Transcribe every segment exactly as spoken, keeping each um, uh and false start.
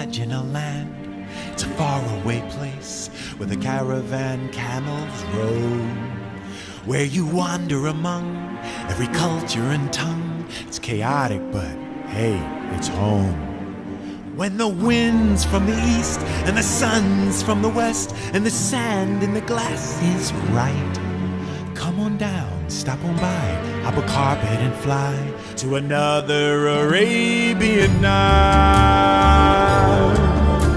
imagine a land. It's a faraway place where the caravan camels roam, where you wander among every culture and tongue. It's chaotic, but hey, it's home. When the wind's from the east and the sun's from the west and the sand in the glass is right, come on down, stop on by, hop a carpet and fly to another Arabian night.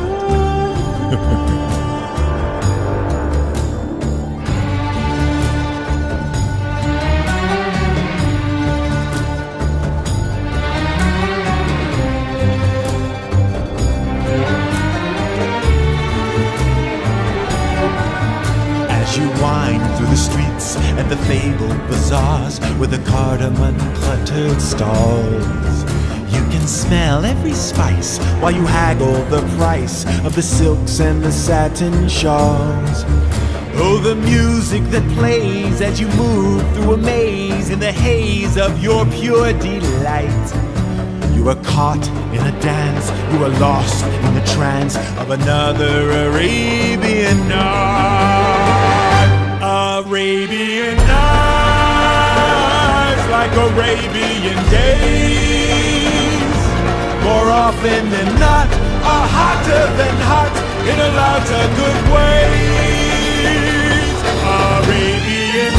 You wind through the streets and the fabled bazaars with the cardamom cluttered stalls. You can smell every spice while you haggle the price of the silks and the satin shawls. Oh, the music that plays as you move through a maze in the haze of your pure delight. You are caught in a dance, you are lost in the trance of another Arabian night. Arabian nights, like Arabian days, more often than not, are hotter than hot in a lot of good ways. Arabian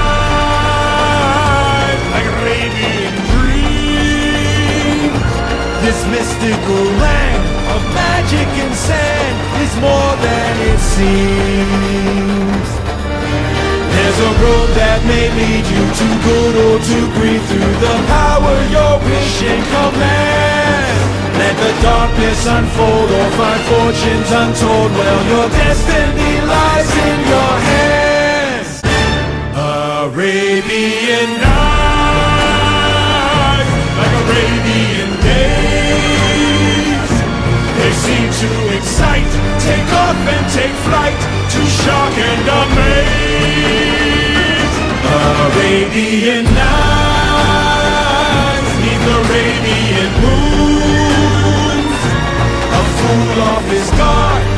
nights, like Arabian dreams. This mystical land of magic and sand is more than it seems. There's a road that may lead you to good or to grief through the power your wish and command. Let the darkness unfold or find fortunes untold. Well, your destiny lies in your hands. Arabian nights, like Arabian days. They seem to excite, take off and take flight, to shock and amaze. Arabian nights, neath Arabian moons, a fool off his guard